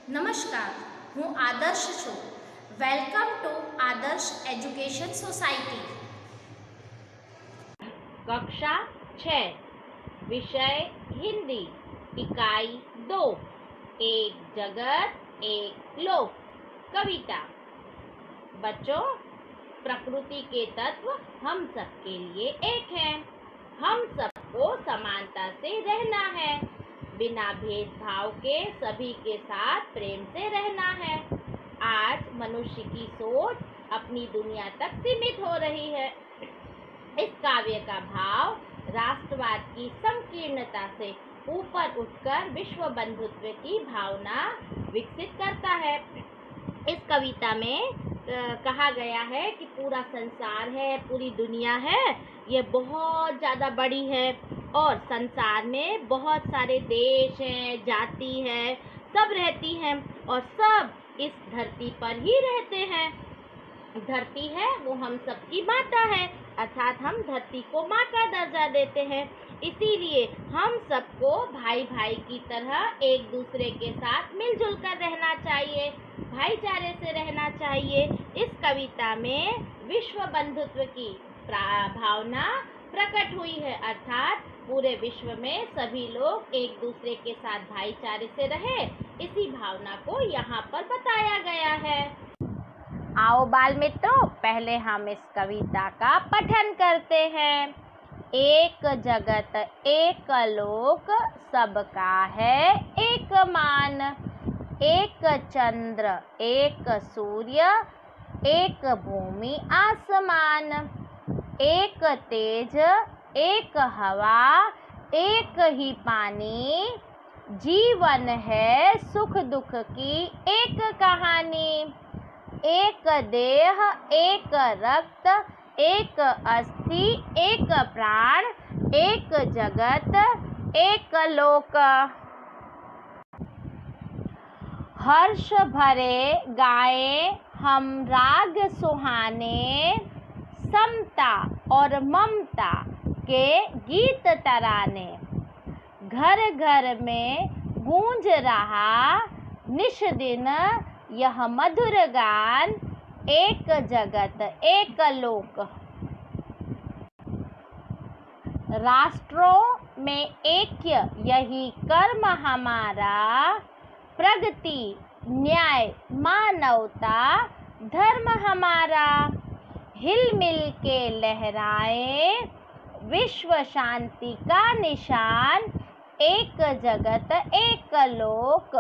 નમસ્કાર, હું આદર્શ છું. Welcome to Adarsh education society. कक्षा 6 विषय हिंदी इकाई 2 एक जगत एक लोक कविता। बच्चों, प्रकृति के तत्व हम सबके लिए एक हैं। हम सबको समानता से रहना है, बिना भेदभाव के सभी के साथ प्रेम से रहना है। आज मनुष्य की सोच अपनी दुनिया तक सीमित हो रही है। इस काव्य का भाव राष्ट्रवाद की संकीर्णता से ऊपर उठकर विश्व बंधुत्व की भावना विकसित करता है। इस कविता में कहा गया है कि पूरा संसार है, पूरी दुनिया है, ये बहुत ज़्यादा बड़ी है और संसार में बहुत सारे देश हैं, जाति है, सब रहती हैं और सब इस धरती पर ही रहते हैं। धरती है वो हम सबकी माता है, अर्थात हम धरती को माँ का दर्जा देते हैं। इसीलिए हम सबको भाई भाई की तरह एक दूसरे के साथ मिलजुल कर रहना चाहिए, भाईचारे से रहना चाहिए। इस कविता में विश्व बंधुत्व की भावना प्रकट हुई है, अर्थात पूरे विश्व में सभी लोग एक दूसरे के साथ भाईचारे से रहे, इसी भावना को यहाँ पर बताया गया है। आओ बाल मित्रों, पहले हम इस कविता का पठन करते हैं। एक जगत एक लोक सबका है एक मान, एक चंद्र एक सूर्य एक भूमि आसमान, एक तेज एक हवा एक ही पानी, जीवन है सुख दुख की एक कहानी। एक देह एक रक्त एक अस्थि एक प्राण, एक जगत एक लोक। हर्ष भरे गाए हम राग सुहाने, समता और ममता के गीत तराने। घर घर में गूंज रहा निश दिन यह मधुर गान, एक जगत एक लोक। राष्ट्रों में ऐक्य यही कर्म हमारा, प्रगति न्याय मानवता धर्म हमारा। हिल मिल के लहराए विश्व शांति का निशान, एक जगत एक लोक।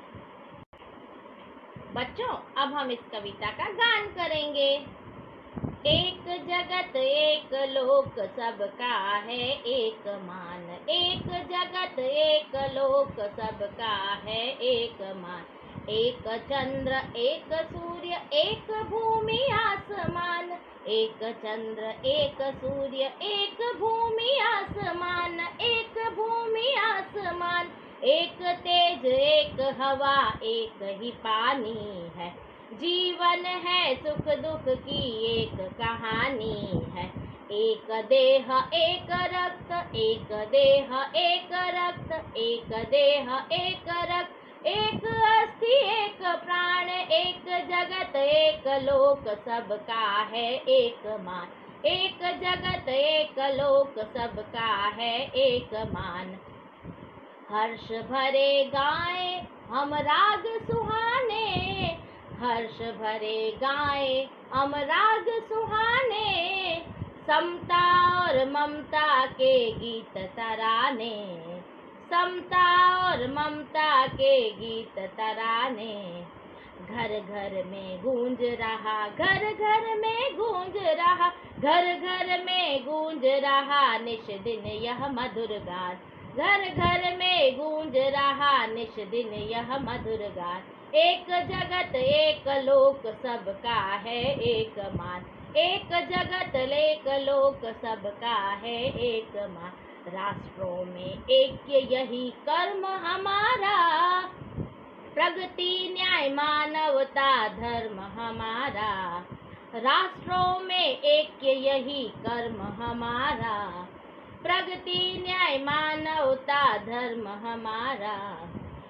बच्चों, अब हम इस कविता का गान करेंगे। एक जगत एक लोक सबका है एक मान, एक जगत एक लोक सबका है एक मान। एक चंद्र एक सूर्य एक भूमि आसमान, एक चंद्र एक सूर्य एक भूमि आसमान, एक भूमि आसमान। एक तेज एक हवा एक ही पानी है, जीवन है सुख दुख की एक कहानी है। एक देह एक रक्त, एक देह एक रक्त, एक देह एक रक्त, एक अस्थि एक प्राण, एक जगत एक लोक सबका है एक मान, एक जगत एक लोक सबका है एक मान। हर्ष भरे गाए हम राग सुहाने, हर्ष भरे गाए हम राग सुहाने, समता और ममता के गीत तराने, समता और ममता के गीत तराने। घर घर में गूंज रहा, घर घर में गूंज रहा, घर घर में गूंज रहा निश दिन यह मधुर गान, घर घर में गूंज रहा निश दिन यह मधुर गान। एक जगत एक लोक सबका है एक मान, एक जगत एक लोक सबका है एक मान। राष्ट्रों में ऐक्य यही कर्म हमारा, प्रगति न्याय मानवता धर्म हमारा। राष्ट्रों में ऐक्य यही कर्म हमारा, प्रगति न्याय मानवता धर्म हमारा।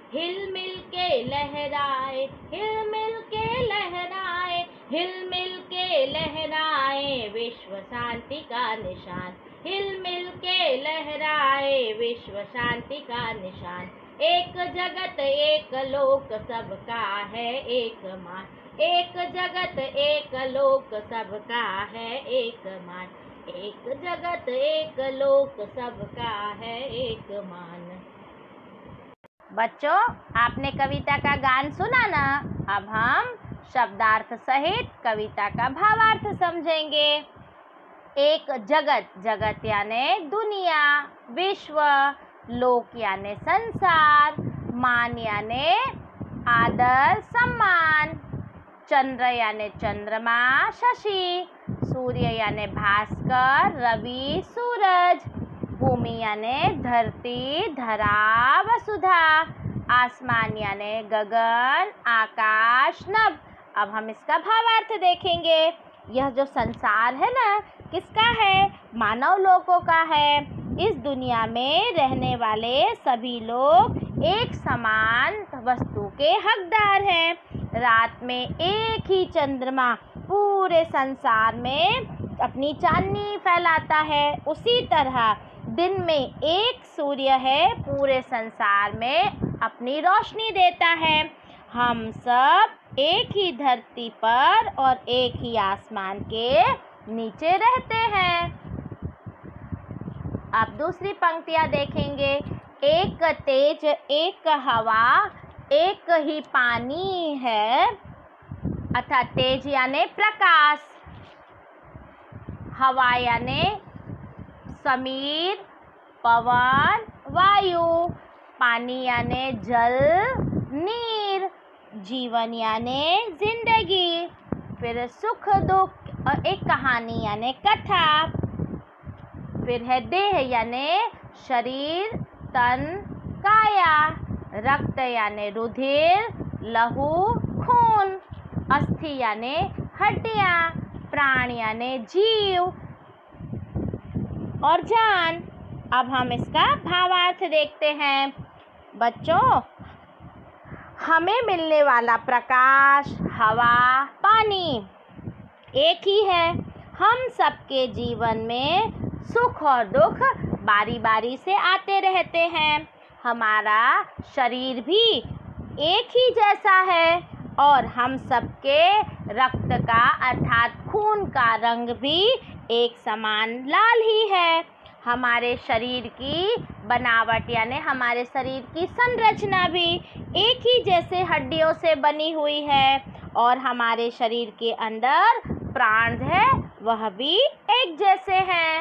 हिल मिल के लहराए, हिल मिल के लहराए, हिल मिल के लहराए, विश्व शांति का निशान, हिल मिल के लहराए, विश्व शांति का निशान। एक जगत एक लोक सबका है एक मान, एक जगत एक लोक सबका है एक मान, एक जगत एक लोक सबका है एक मान। बच्चों, आपने कविता का गान सुना ना? अब हम शब्दार्थ सहित कविता का भावार्थ समझेंगे। एक जगत, जगत यानी दुनिया, विश्व, लोक यानी संसार, मान यानी आदर सम्मान, चंद्र यानी चंद्रमा शशि, सूर्य यानी भास्कर रवि सूरज, भूमि यानी धरती धरा वसुधा, आसमान यानी गगन आकाश नभ। अब हम इसका भावार्थ देखेंगे। यह जो संसार है ना, किसका है? मानव लोगों का है। इस दुनिया में रहने वाले सभी लोग एक समान वस्तु के हकदार हैं। रात में एक ही चंद्रमा पूरे संसार में अपनी चांदनी फैलाता है, उसी तरह दिन में एक सूर्य है, पूरे संसार में अपनी रोशनी देता है। हम सब एक ही धरती पर और एक ही आसमान के नीचे रहते हैं। अब दूसरी पंक्तियां देखेंगे। एक तेज एक हवा एक ही पानी है, अर्थात तेज यानी प्रकाश, हवा यानी समीर पवन वायु, पानी यानी जल नीर, जीवन यानी जिंदगी, फिर सुख दुख और एक कहानी यानी कथा, फिर है देह यानी शरीर तन काया, रक्त यानी रुधिर लहू खून, अस्थि यानी हड्डियाँ, प्राण यानी जीव और जान। अब हम इसका भावार्थ देखते हैं। बच्चों, हमें मिलने वाला प्रकाश, हवा, पानी एक ही है। हम सबके जीवन में सुख और दुख बारी बारी से आते रहते हैं। हमारा शरीर भी एक ही जैसा है और हम सबके रक्त का अर्थात खून का रंग भी एक समान लाल ही है। हमारे शरीर की बनावट यानी हमारे शरीर की संरचना भी एक ही जैसे हड्डियों से बनी हुई है और हमारे शरीर के अंदर प्राण है वह भी एक जैसे हैं।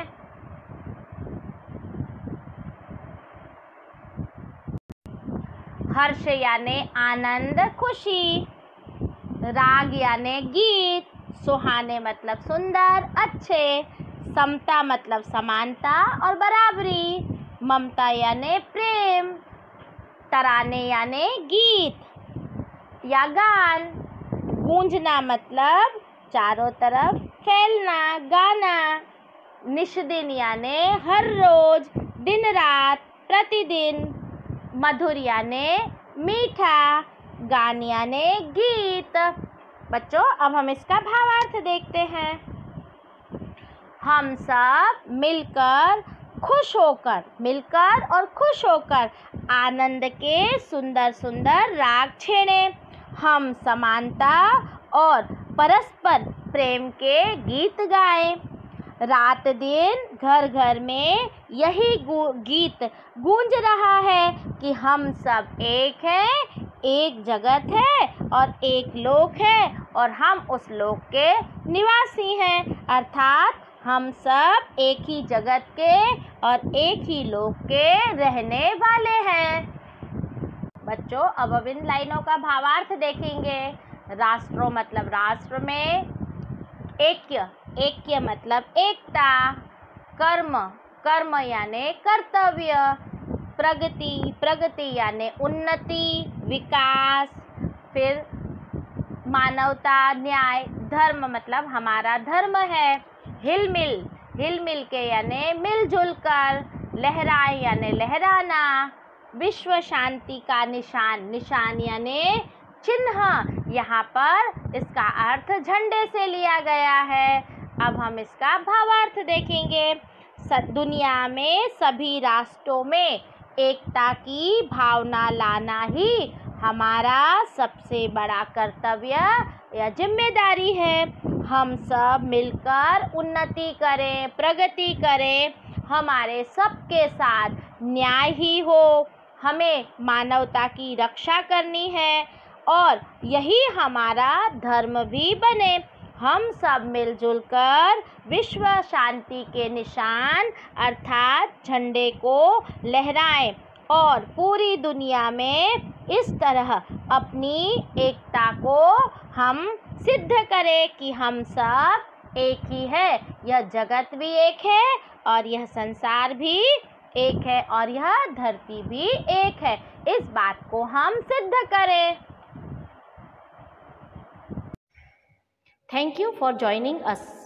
हर्ष यानी आनंद खुशी, राग यानी गीत, सुहाने मतलब सुंदर अच्छे, समता मतलब समानता और बराबरी, ममता यानी प्रेम, तराने यानी गीत या गान, गूंजना मतलब चारों तरफ फैलना गाना, निष्दिन यानी हर रोज दिन रात प्रतिदिन, मधुर यानी मीठा, गान यानी गीत। बच्चों, अब हम इसका भावार्थ देखते हैं। हम सब मिलकर और खुश होकर आनंद के सुंदर सुंदर राग छेड़े। हम समानता और परस्पर प्रेम के गीत गाएं। रात दिन घर घर में यही गीत गूंज रहा है कि हम सब एक हैं, एक जगत है और एक लोक है और हम उस लोक के निवासी हैं, अर्थात हम सब एक ही जगत के और एक ही लोक के रहने वाले हैं। बच्चों, अब इन लाइनों का भावार्थ देखेंगे। राष्ट्रों मतलब राष्ट्र में, ऐक्य मतलब एकता, कर्म यानी कर्तव्य, प्रगति यानी उन्नति विकास, फिर मानवता न्याय, धर्म मतलब हमारा धर्म है, हिल मिल के यानी मिलजुल कर, लहराए यानी लहराना, विश्व शांति का निशान, निशान यानी चिन्ह, यहाँ पर इसका अर्थ झंडे से लिया गया है। अब हम इसका भावार्थ देखेंगे। दुनिया में सभी राष्ट्रों में एकता की भावना लाना ही हमारा सबसे बड़ा कर्तव्य या जिम्मेदारी है। हम सब मिलकर उन्नति करें, प्रगति करें, हमारे सबके साथ न्याय ही हो। हमें मानवता की रक्षा करनी है और यही हमारा धर्म भी बने। हम सब मिलजुल कर विश्व शांति के निशान अर्थात झंडे को लहराएं और पूरी दुनिया में इस तरह अपनी एकता को हम सिद्ध करें कि हम सब एक ही है। यह जगत भी एक है और यह संसार भी एक है और यह धरती भी एक है। इस बात को हम सिद्ध करें। Thank you for joining us.